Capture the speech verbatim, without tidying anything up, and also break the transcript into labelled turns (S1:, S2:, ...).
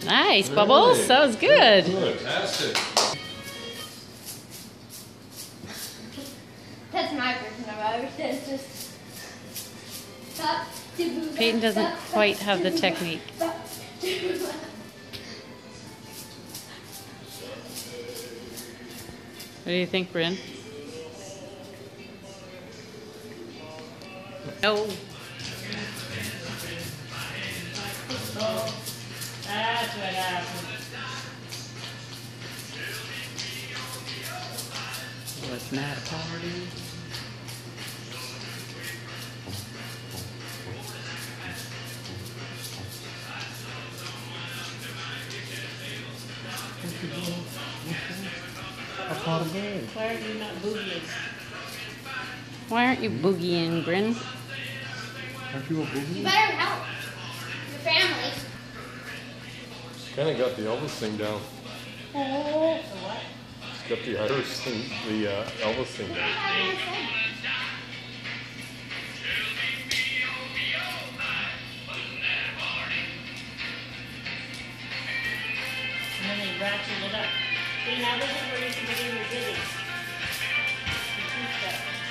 S1: Nice, Bubbles.
S2: Hey.
S1: That was good.
S2: Fantastic.
S3: That's my version of Irish. It's just stop.
S1: Peyton doesn't quite have the technique. What do you think, Bryn? No. That's what happened. What's that party? Why are you not boogieing? Why aren't you boogieing, Bryn?
S2: Aren't you a boogie?
S3: You better help your family.
S2: Kind of got the Elvis thing down.
S3: Oh.
S1: What?
S2: Got the Irish thing, the uh, Elvis thing down.
S1: And then they ratchet it up. See, now this is where you can begin your ditties. You teach that.